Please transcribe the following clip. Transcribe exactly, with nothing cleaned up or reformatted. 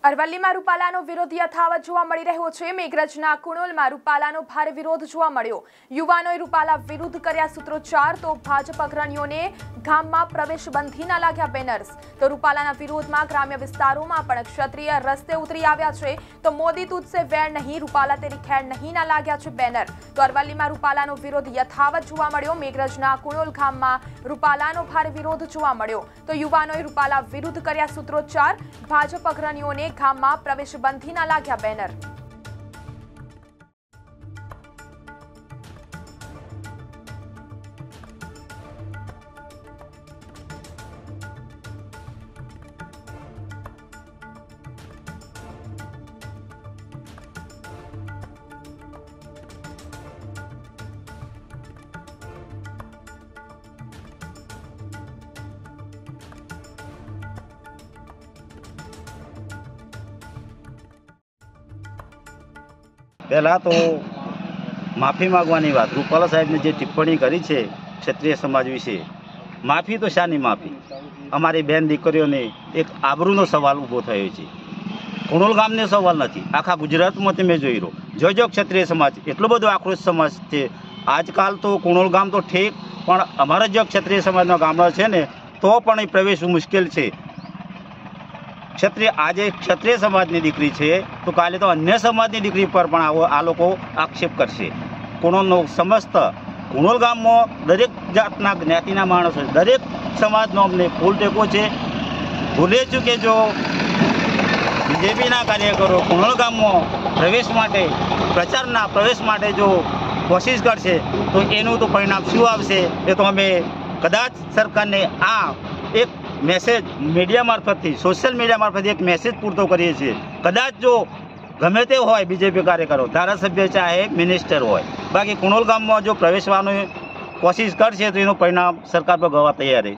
અરવલ્લીમાં રૂપાલાનો વિરોધ યથાવત જોવા મળી રહ્યો છે। મેઘરજના કુણોલમાં રૂપાલાનો ભારે વિરોધ જોવા મળ્યો। યુવાનોએ રૂપાલા વિરુદ્ધ કર્યા સૂત્રોચ્ચાર તો ભાજપ અગ્રણીઓને ગામમાં પ્રવેશ બંધીના લાગ્યા બેનર્સ। તો રૂપાલાના વિરોધમાં ગ્રામ્ય વિસ્તારોમાં પણ ક્ષત્રિય રસ્તે ઉતરી આવ્યા છે। તો મોદી તુજસે વેર નહીં, રૂપાલા તેરી ખેર નહીંના લાગ્યા છે બેનર। તો અરવલ્લીમાં રૂપાલાનો વિરોધ યથાવત જોવા મળ્યો। મેઘરજના કુણોલ ગામમાં રૂપાલાનો ભારે વિરોધ જોવા મળ્યો। તો યુવાનોએ રૂપાલા વિરુદ્ધ કર્યા સૂત્રોચ્ચાર, ભાજપ અગ્રણીઓને ગામમાં પ્રવેશ બંધીના લાગ્યા બેનર। पहला तो माफ़ी मांगवानी बात, रूपाला साहेब ने जो टिप्पणी करी है क्षत्रिय समाज विषे, माफ़ी तो शानी माफ़ी, अमारी बहन दीकरीओने एक आबरूनो सवाल ऊभो थयो छे। कुणोल गामने सवाल नहीं, आखा गुजरात में तमे जोई लो जो जो क्षत्रिय समाज एटलो बधो आक्रोश समाज है। आजकल तो कुणोल गाम तो ठीक, पण अमारा जो क्षत्रिय समाजना गामड़ा छे ने तो पण प्रवेश मुश्किल है। क्षत्रिय आज क्षत्रिय समाज की दीकरी है तो काले तो अन्य समाज की दीकरी पर पण आ लोको आक्षेप करशे। कुणोलनो समस्त कुणोल गाम में दरेक जातना ज्ञातिना माणसो दरेक समाजनो अमने फूल टेको है। भूले चूके जो बीजेपी कार्यकरो कुणोल गाम में प्रवेश माटे प्रचारना प्रवेश माटे जो कोशिश करशे तो एनु तो परिणाम शुं आवशे ए तो अमे कदाच सरकार ने आ एक मैसेज मीडिया मार्फत थी सोशल मीडिया मार्फत एक मैसेज पूरतो करीए छीए। कदाच जो गमे ते होय बीजेपी कार्यकरो धारासभ्य चाहे मिनिस्टर होय, बाकी कुणोल गाम में जो प्रवेशवानो कोशिश करशे तो एनु परिणाम सरकार पर गवा तैयार है।